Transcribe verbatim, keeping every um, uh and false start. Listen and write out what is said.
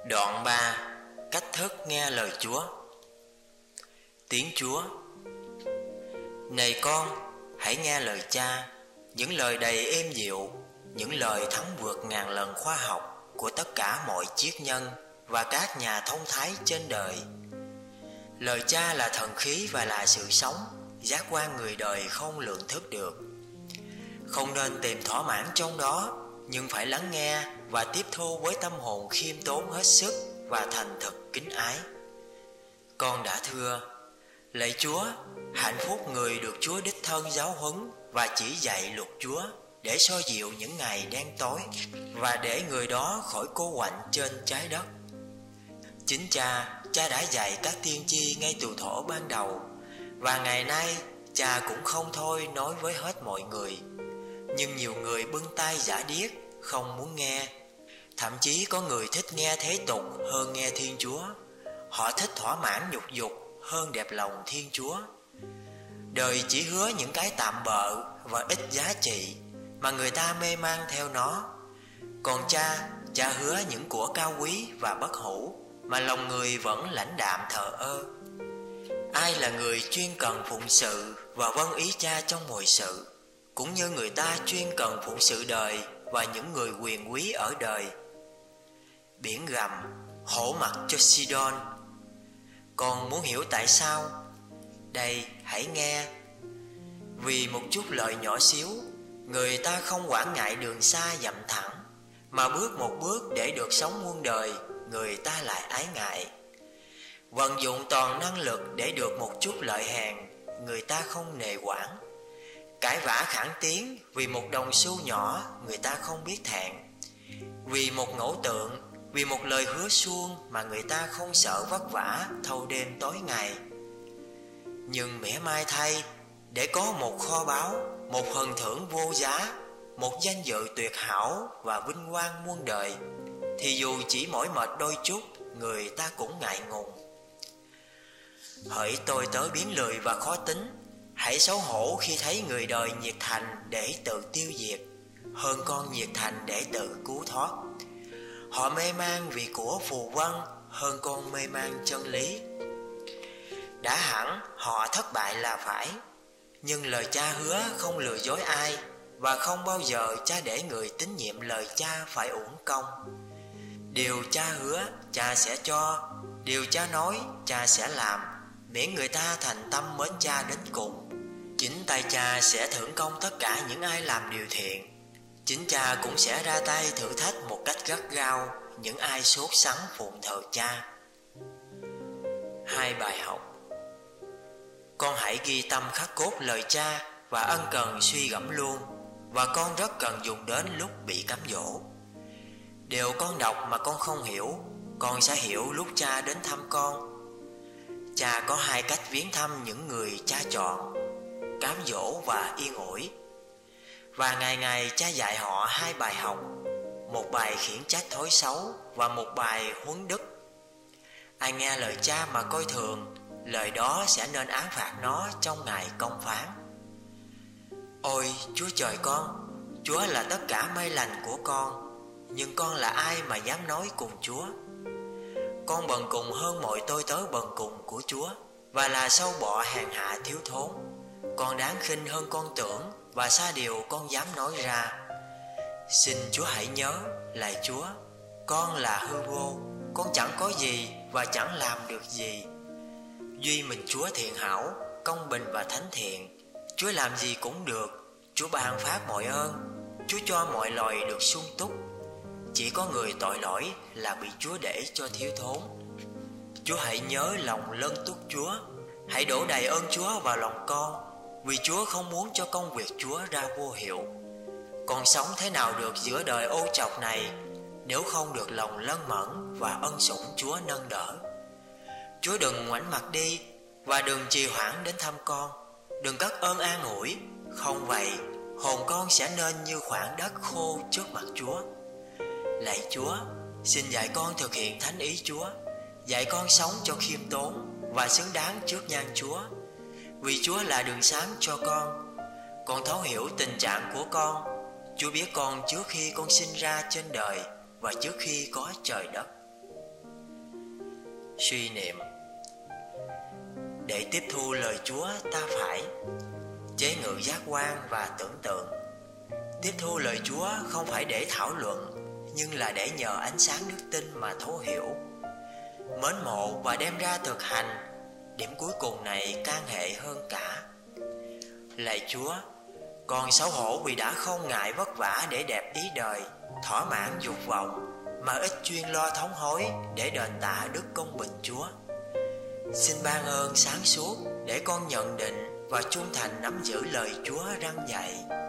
Đoạn ba. Cách thức nghe lời Chúa. Tiếng Chúa. Này con, hãy nghe lời Cha, những lời đầy êm dịu, những lời thắng vượt ngàn lần khoa học của tất cả mọi triết nhân và các nhà thông thái trên đời. Lời Cha là thần khí và là sự sống, giác quan người đời không lượng thức được. Không nên tìm thỏa mãn trong đó, nhưng phải lắng nghe và tiếp thu với tâm hồn khiêm tốn hết sức và thành thực kính ái. Con đã thưa: lạy Chúa, hạnh phúc người được Chúa đích thân giáo huấn và chỉ dạy luật Chúa để soi dịu những ngày đen tối và để người đó khỏi cô quạnh trên trái đất. Chính Cha, Cha đã dạy các tiên tri ngay từ thuở ban đầu, và ngày nay Cha cũng không thôi nói với hết mọi người. Nhưng nhiều người bưng tay giả điếc, không muốn nghe. Thậm chí có người thích nghe thế tục hơn nghe Thiên Chúa. Họ thích thỏa mãn nhục dục hơn đẹp lòng Thiên Chúa. Đời chỉ hứa những cái tạm bợ và ít giá trị mà người ta mê man theo nó. Còn Cha, Cha hứa những của cao quý và bất hủ mà lòng người vẫn lãnh đạm thờ ơ. Ai là người chuyên cần phụng sự và vâng ý Cha trong mọi sự, cũng như người ta chuyên cần phụng sự đời và những người quyền quý ở đời. Biển gầm, hổ mặt cho Sidon. Còn muốn hiểu tại sao? Đây, hãy nghe. Vì một chút lợi nhỏ xíu, người ta không quản ngại đường xa dặm thẳng, mà bước một bước để được sống muôn đời, người ta lại ái ngại. Vận dụng toàn năng lực để được một chút lợi hèn, người ta không nề quản. Cãi vã khản tiếng vì một đồng xu nhỏ, người ta không biết thẹn. Vì một ngẫu tượng, vì một lời hứa suông mà người ta không sợ vất vả thâu đêm tối ngày. Nhưng mỉa mai thay, để có một kho báu, một phần thưởng vô giá, một danh dự tuyệt hảo và vinh quang muôn đời, thì dù chỉ mỏi mệt đôi chút, người ta cũng ngại ngùng. Hỡi tôi tớ biến lười và khó tính, hãy xấu hổ khi thấy người đời nhiệt thành để tự tiêu diệt, hơn con nhiệt thành để tự cứu thoát. Họ mê man vì của phù vân, hơn con mê man chân lý. Đã hẳn họ thất bại là phải, nhưng lời Cha hứa không lừa dối ai, và không bao giờ Cha để người tín nhiệm lời Cha phải uổng công. Điều Cha hứa, Cha sẽ cho. Điều Cha nói, Cha sẽ làm, miễn người ta thành tâm mến Cha đến cùng. Chính tay Cha sẽ thưởng công tất cả những ai làm điều thiện. Chính Cha cũng sẽ ra tay thử thách một cách gắt gao những ai sốt sắng phụng thờ Cha. Hai bài học. Con hãy ghi tâm khắc cốt lời Cha và ân cần suy gẫm luôn, và con rất cần dùng đến lúc bị cám dỗ. Điều con đọc mà con không hiểu, con sẽ hiểu lúc Cha đến thăm con. Cha có hai cách viếng thăm những người Cha chọn: cám dỗ và yên ủi. Và ngày ngày Cha dạy họ hai bài học, một bài khiển trách thói xấu và một bài huấn đức. Ai nghe lời Cha mà coi thường, lời đó sẽ nên án phạt nó trong ngày công phán. Ôi Chúa trời con, Chúa là tất cả may lành của con, nhưng con là ai mà dám nói cùng Chúa? Con bần cùng hơn mọi tôi tớ bần cùng của Chúa, và là sâu bọ hèn hạ thiếu thốn. Con đáng khinh hơn con tưởng, và xa điều con dám nói ra. Xin Chúa hãy nhớ, lạy Chúa, con là hư vô, con chẳng có gì và chẳng làm được gì. Duy mình Chúa thiện hảo, công bình và thánh thiện. Chúa làm gì cũng được, Chúa ban phát mọi ơn, Chúa cho mọi loài được sung túc. Chỉ có người tội lỗi là bị Chúa để cho thiếu thốn. Chúa hãy nhớ lòng lân túc Chúa, hãy đổ đầy ơn Chúa vào lòng con, vì Chúa không muốn cho công việc Chúa ra vô hiệu. Con sống thế nào được giữa đời ô trọc này, nếu không được lòng lân mẫn và ân sủng Chúa nâng đỡ. Chúa đừng ngoảnh mặt đi, và đừng trì hoãn đến thăm con. Đừng cất ơn an ủi, không vậy hồn con sẽ nên như khoảng đất khô trước mặt Chúa. Lạy Chúa, xin dạy con thực hiện thánh ý Chúa, dạy con sống cho khiêm tốn và xứng đáng trước nhan Chúa. Vì Chúa là đường sáng cho con. Con thấu hiểu tình trạng của con. Chúa biết con trước khi con sinh ra trên đời và trước khi có trời đất. Suy niệm. Để tiếp thu lời Chúa, ta phải chế ngự giác quan và tưởng tượng. Tiếp thu lời Chúa không phải để thảo luận, nhưng là để nhờ ánh sáng đức tin mà thấu hiểu, mến mộ và đem ra thực hành. Điểm cuối cùng này can hệ hơn cả. Lạy Chúa, còn xấu hổ vì đã không ngại vất vả để đẹp ý đời, thỏa mãn dục vọng, mà ít chuyên lo thống hối để đền tạ đức công bình Chúa. Xin ban ơn sáng suốt để con nhận định và trung thành nắm giữ lời Chúa răn dạy.